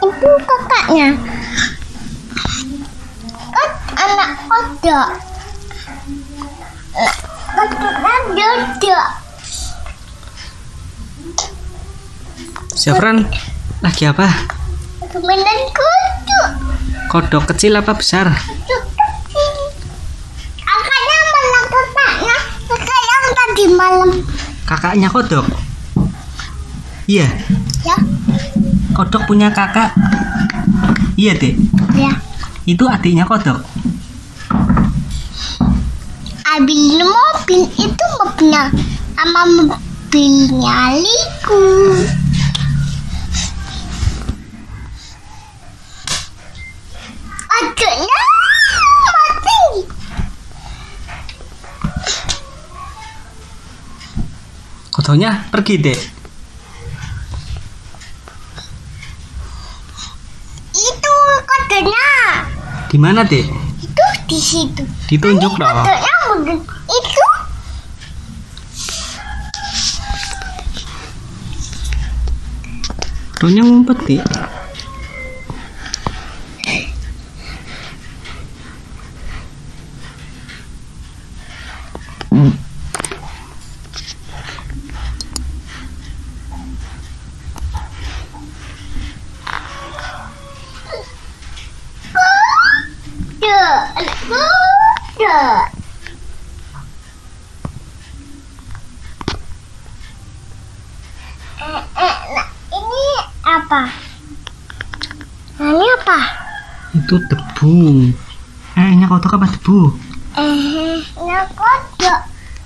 Itu kakaknya. Kan anak kodok. Kodoknya duduk. Zafran lagi apa? Mainan kodok. Kodok kecil apa besar? Kodok kecil. Kakaknya mana kakaknya? Kakak yang tadi malam. Kakaknya kodok? Iya. Ya. Kodok punya kakak? Iya, Dek. Ya. Itu adiknya kodok. Ambil mobil itu mobilnya sama mobilnya Liku. Adiknya mati. Kodoknya pergi, Dek. Itu kodenya. Di mana, Dek? Itu di situ. Ditunjuk dong. Kodenya udah itu. Kodoknya ngumpet, Dek. Kodok. Nah, ini apa? Nah, ini apa? Itu debu. Ini kodok apa debu? Ini kodok.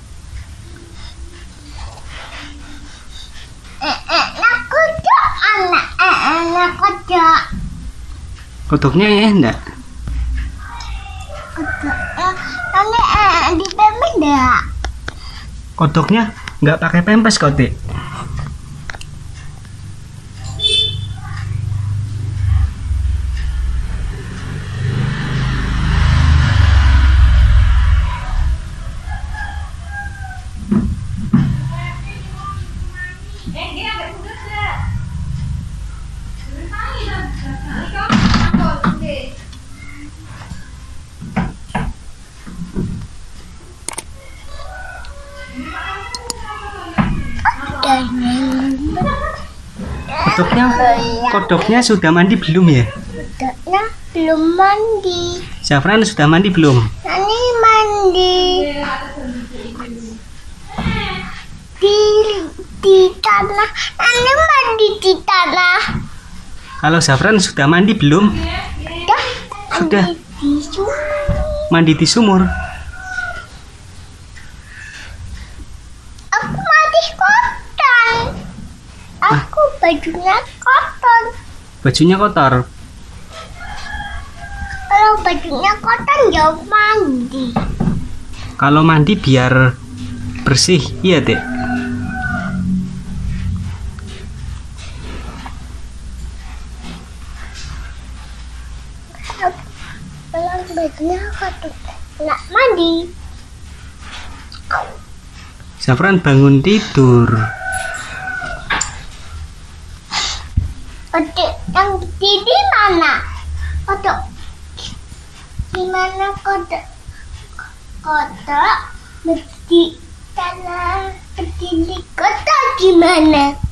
Nah, kodok anak kodok. Kodoknya ya enggak? Ini di pempes enggak? Kodoknya nggak pakai pempes kok, Dek. Kodoknya sudah mandi belum ya? Kodoknya belum mandi. Zafran sudah mandi belum? Ini mandi di tanah. Ini mandi di tanah. Kalau Zafran sudah mandi belum? Sudah. Mandi di sumur. Aku mandi kotor. Aku bajunya kotor. Bajunya kotor. Kalau bajunya kotor jauh mandi. Kalau mandi biar bersih, iya, Dek. Kalau bajunya kotor nggak mandi. Zafran bangun tidur. Kodok yang di mana? Kodok di mana kodok? Kodok di tanah, di kota di mana?